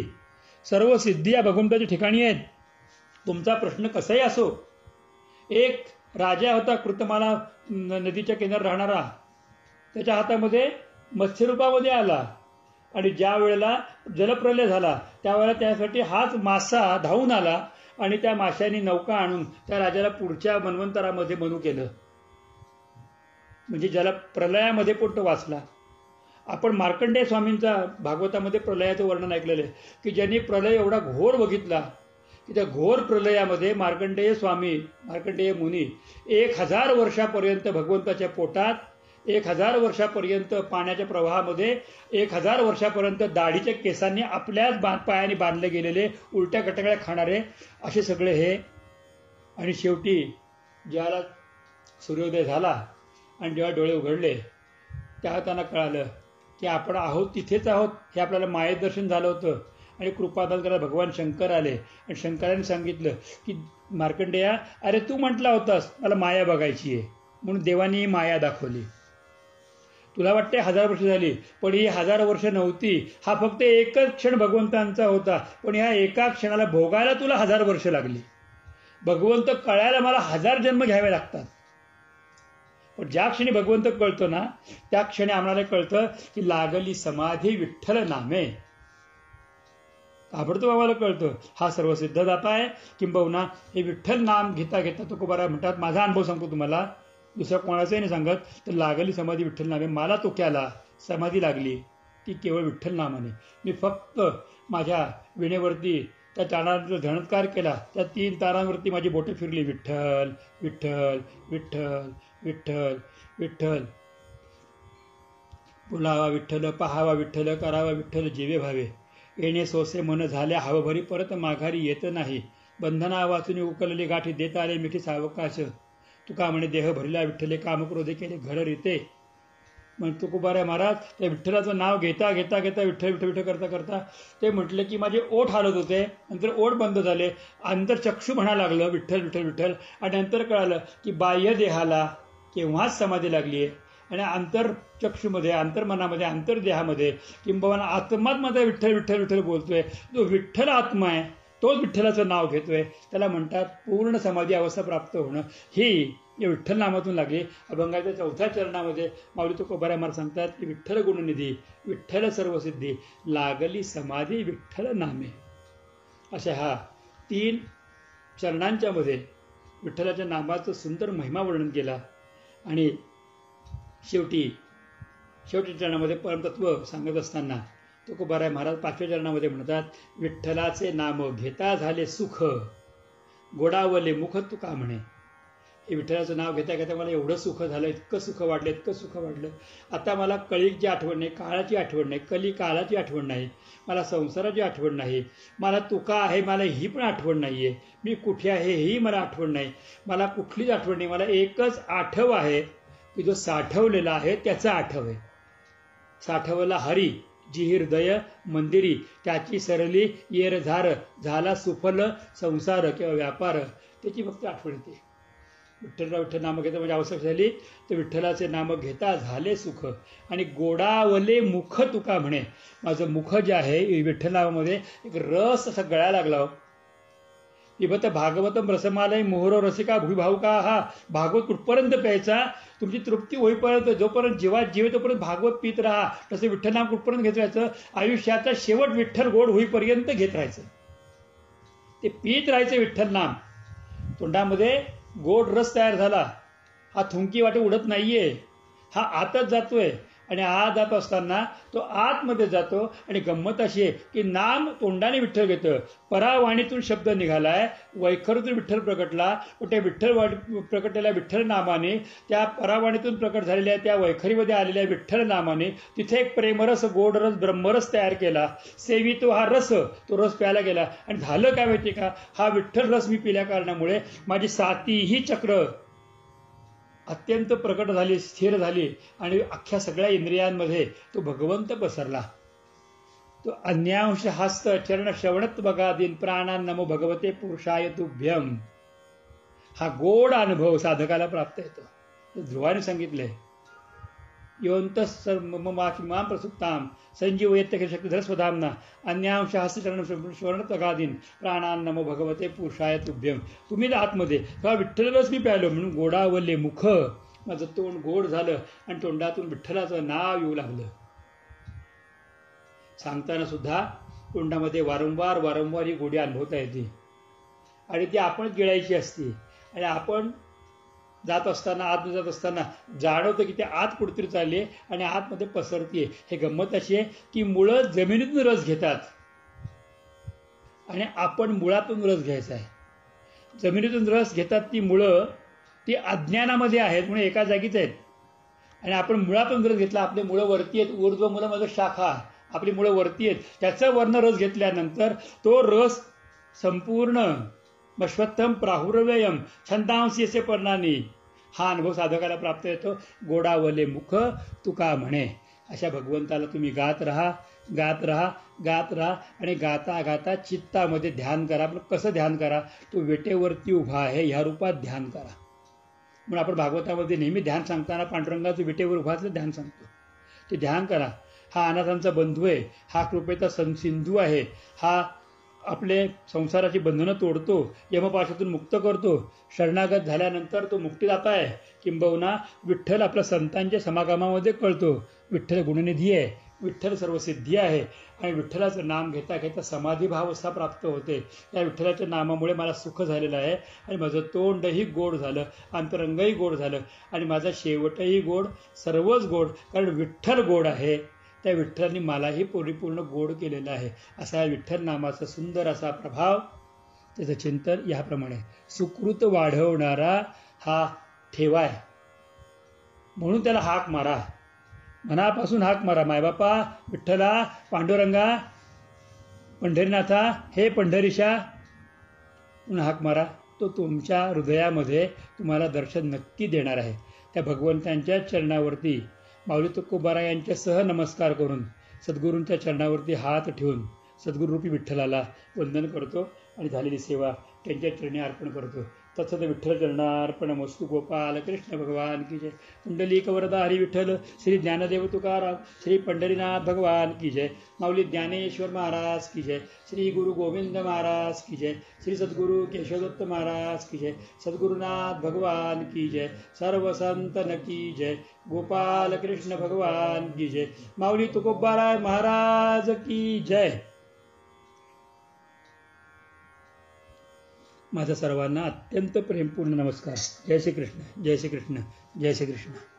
सिद्धी या भगवंताच्या ठिकाणी आहेत. तुमचा प्रश्न कसाही असो. एक राजा होता कृतमाला नदीच्या किनारी राहणारा, त्याच्या हातामध्ये मत्स्यरूपामध्ये आला आणि ज्या वेळेला जलप्रलय झाला त्यावेळेला त्यासाठी हाच मासा धावून आला आणि त्या माशाने नौका आणून त्या राजाला पुढच्या मन्वंतरामध्ये मनू केलं, म्हणजे जलप्रलयामध्ये पण तो वाचला. आपण मार्कंडेय स्वामींचा भागवतामध्ये प्रलयाचं वर्णन ऐकलेलं आहे की ज्यांनी प्रलय एवढा घोर बघितला की त्या घोर प्रलयामध्ये मार्कंडेय मुनी 1000 वर्षापर्यंत भगवंताच्या पोटात, 1000 वर्षापर्यंत पाण्याच्या प्रवाहामध्ये, 1000 वर्षापर्यंत दाढीच्या केसांनी आपल्याच पायाने बांधले गेलेले, उलट्या कटकळ्या खाणारे असे सगळे हे. आणि शेवटी ज्याला सूर्योदय झाला आणि जेव्हा डोळे उघडले तेव्हा त्यांना कळालं की आपण आहोत तिथेच आहोत. हे आपल्याला मायेत दर्शन झालं होतं. आणि कृपादान करायला भगवान शंकर आले आणि शंकरांनी सांगितलं की मार्कंडेया, अरे तू म्हटला होतास मला माया बघायची आहे, म्हणून देवानी माया दाखवली. तुला वाटते 1000 वर्ष झाली, पण ही 1000 वर्ष नव्हती. हा फक्त एकच क्षण भगवंतांचा होता, पण ह्या एका क्षणाला भोगायला तुला 1000 वर्ष लागली. भगवंत कळायला मला 1000 जन्म घ्यावे लागतात. पण ज्या क्षणी भगवंत कळतो ना त्या क्षणी आम्हाला कळतं की लागली समाधी विठ्ठल नामे. ताबडतोब आम्हाला कळतं हा सर्व सिद्धदाता आहे. किंबहुना हे विठ्ठल नाम घेता घेता तुकोबाराय म्हणतात, माझा अनुभव सांगतो तुम्हाला, दुसऱ्या कोणाचाही नाही सांगत, तर लागली समाधी विठ्ठल नामे. मला तोक्याला समाधी लागली ती केवळ विठ्ठल नामाने. मी फक्त माझ्या विणेवरती त्या तारांचा झणत्कार केला, त्या 3 तारांवरती माझी बोटे फिरली, विठ्ठल विठ्ठल विठ्ठल विठ्ठल विठ्ठल, बोलावा विठ्ठल, पहावा विठ्ठल, करावा विठ्ठल, जीवे भावे. येणे सोसे मन झाल्या हवभरी, परत माघारी येत नाही. बंधना वाचून उकलली गाठी, देता आले मिठी सावकाश. तुका म्हणे देह भरला विठ्ठले, कामक्रोधे केले घर रीते. मग तुकोबाराय महाराज त्या विठ्ठलाचं नाव घेता घेता घेता विठ्ठल विठ्ठल विठ्ठल करता करता ते म्हटलं की माझे ओठ हालत होते, नंतर ओठ बंद झाले, अंतरचक्षू म्हणा लागलं विठ्ठल विठ्ठल विठ्ठल. आणि नंतर कळालं की बाह्य देहाला केव्हाच समाधी लागली आहे आणि अंतरचक्षूमध्ये, अंतर्मनामध्ये, अंतर्देहामध्ये किंबहुना आत्मात माझा विठ्ठल विठ्ठल विठ्ठल बोलतोय. जो विठ्ठल आत्मा आहे तोच विठ्ठलाचं नाव घेतोय. त्याला म्हणतात पूर्ण समाधी अवस्था प्राप्त होणं. ही या विठ्ठल नामातून लागली. अभंगाच्या 4थ्या चरणामध्ये माऊली तुकोबाराय महाराज सांगतात की विठ्ठल गुणनिधी विठ्ठल सर्वसिद्धी, लागली समाधी विठ्ठल नामे. अशा हा 3 चरणांच्या मध्ये विठ्ठलाच्या नामाचं सुंदर महिमा वर्णन केला. आणि शेवटी चरणामध्ये परमतत्व सांगत असताना तुकोबाराय महाराज 5व्या चरणामध्ये म्हणतात, विठ्ठलाचे नाम घेता झाले सुख, गोडावले मुख तुका म्हणे. हे विठ्ठलाचं नाव घेता घेता मला एवढं सुख झालं, इतकं सुख वाटलं, इतकं सुख वाटलं. आता मला कळीची आठवण नाही, काळाची आठवण नाही, कालाची आठवण नाही, मला संसाराची आठवण नाही, मला तुका आहे मला ही पण आठवण नाही आहे, मी कुठे आहे ही मला आठवण नाही, मला कुठलीच आठवण नाही. मला एकच आठव आहे की जो साठवलेला आहे त्याचा आठव आहे. साठवला हरी जी हृदय मंदिरी, त्याची सरली येर झार, झाला सुफल संसार किंवा व्यापार, त्याची फक्त आठवण येते. विठ्ठल नाम घेता म्हणजे आवश्यक झाली तर विठ्ठलाचे नाम घेता झाले सुख. आणि गोडावले मुख तुका म्हणे. माझं मुख जे आहे विठ्ठल नामामध्ये एक रस असा गळायला लागला. पिबत भागवतम रसमालय मोहरो रसिका भूभावका. हा भागवत कुठपर्यंत प्यायचा, तुमची तृप्ती होईपर्यंत, जोपर्यंत जीवात जीव तोपर्यंत भागवत पीत राहा. तसे विठ्ठल नाम कुठपर्यंत घेत राहायचं, आयुष्याचा शेवट विठ्ठल गोड होईपर्यंत घेत राहायचं, ते पीत राहायचं विठ्ठल नाम. तोंडामध्ये गोड रस तयार झाला, हा थुंकी वाटे उडत नाहीये, हा आतच जातोय. आणि आत जात असताना तो आतमध्ये जातो. आणि गंमत अशी आहे की नाम तोंडाने विठ्ठल घेतं, परावाणीतून शब्द निघालाय, वैखरीतून विठ्ठल प्रकटला. पण त्या विठ्ठल प्रकटलेल्या विठ्ठल नामाने, त्या परावाणीतून प्रकट झालेल्या त्या वैखरीमध्ये आलेल्या विठ्ठल नामाने तिथे एक प्रेमरस, गोडरस, ब्रह्मरस तयार केला. सेवी तो हा रस, तो रस प्यायला गेला. आणि झालं काय माहिती का, हा विठ्ठल रस मी पिल्या कारणामुळे माझी 7ही चक्र अत्यंत प्रकट झाली, स्थिर झाली. आणि अख्ख्या सगळ्या इंद्रियांमध्ये तो भगवंत पसरला. तो अन्यांश हस्त चरण श्रवणत बघा दिन प्राणान नमो भगवते पुरुषाय तुभ्यम. हा गोड अनुभव साधकाला प्राप्त येतो. ध्रुवाने सांगितलंय, योन्तस्सर्वमां प्रसुप्तां संजीवयत्य शक्तिधरस्वधाम्ना अन्यांश हस्तचरण श्रवणत बघादीन प्राणान नमो भगवते पुरुषाय तुभ्यम. तुम्ही आतमध्ये तेव्हा विठ्ठलच मी प्यालो म्हणून गोडावले मुख, माझं तोंड गोड झालं आणि तोंडातून विठ्ठलाचं नाव येऊ लागलं. सांगताना सुद्धा तोंडामध्ये वारंवार वारंवार ही गोडी अनुभवता येते आणि ती आपण गिळायची असते. आणि आपण जात असताना आत जात असताना जाणवतं की ते आत कुठेतरी चालले आणि आतमध्ये पसरतीये. हे गंमत अशी आहे की मुळं जमिनीतून रस घेतात आणि आपण मुळातून रस घ्यायचा आहे. जमिनीतून रस घेतात ती मुळं, ती अज्ञानामध्ये आहेत म्हणून एका जागीच आहेत. आणि आपण मुळातून रस घेतला, आपले मुळं वरती आहेत, ऊर्ध्व मुलं माझं शाखा, आपली मुळं वरती आहेत, त्याचं वर्ण रस घेतल्यानंतर तो रस संपूर्ण अश्वत्थम प्राहुरव्ययम छंदांशी असे पर्णानी हा अनुभव साधकाला प्राप्त येतो. गोडावले मुख तुका म्हणे. अशा भगवंताला तुम्ही गात राहा, गात राहा, गात राहा आणि गाता गाता चित्तामध्ये ध्यान करा. पण कसं ध्यान करा? तो विटेवरती उभा आहे ह्या रूपात ध्यान करा. म्हणून आपण भागवतामध्ये नेहमी ध्यान सांगताना पांडुरंगाचं विटेवर उभाचं ध्यान सांगतो. ते ध्यान करा. हा अनाथांचा बंधू आहे, हा कृपेचा सिंधू आहे, हा आपले संसाराची बंधनं तोडतो, यमपाशातून मुक्त करतो. शरणागत झाल्यानंतर तो मुक्तीदाता आहे. किंबहुना विठ्ठल आपल्या संतांच्या समागमामध्ये कळतो. विठ्ठल गुणनिधी आहे, विठ्ठल सर्वसिद्धी आहे आणि विठ्ठलाचं नाम घेता घेता समाधीभाव अवस्था प्राप्त होते. या विठ्ठलाच्या नामामुळे मला सुख झालेलं आहे आणि माझं तोंडही गोड झालं, अंतरंगही गोड झालं आणि माझा शेवटही गोड, सर्वच गोड. कारण विठ्ठल गोड आहे, त्या विठ्ठलांनी मलाही परिपूर्ण गोड केलेलं आहे. असा विठ्ठल नामाचा सुंदर असा प्रभाव, त्याचं चिंतन याप्रमाणे. सुकृत वाढवणारा हा ठेवा आहे म्हणून त्याला हाक मारा, मनापासून हाक मारा. मायबापा, विठ्ठला, पांडुरंगा, पंढरीनाथा, हे पंढरीशा म्हणून हाक मारा. तो तुमच्या हृदयामध्ये तुम्हाला दर्शन नक्की देणार आहे. त्या भगवंतांच्या चरणावरती माऊली तुकोबारा यांच्यासह नमस्कार करून सद्गुरूंच्या चरणावरती हात ठेवून सद्गुरूरूपी विठ्ठलाला वंदन करतो आणि झालेली सेवा त्यांच्या चरणी अर्पण करतो. तत्सत विठ्ठल चरणार्पणमस्तु. गोपाल कृष्ण भगवान की जय. पुंडलिक वरदा हरी विठ्ठल. श्री ज्ञानदेव तुकाराम. श्री पंढरीनाथ भगवान की जय. माऊली ज्ञानेश्वर महाराज की जय. श्री गुरु गोविंद महाराज की जय. श्री सद्गुरु केशवदत्त महाराज की जय. सद्गुरुनाथ भगवान की जय. सर्व संतन की जय. गोपाल कृष्ण भगवान की जय. माऊली तुकोबाराय महाराज की जय. माझा सर्वांना अत्यंत प्रेमपूर्ण नमस्कार. जय श्री कृष्ण, जय श्री कृष्ण, जय श्री कृष्ण.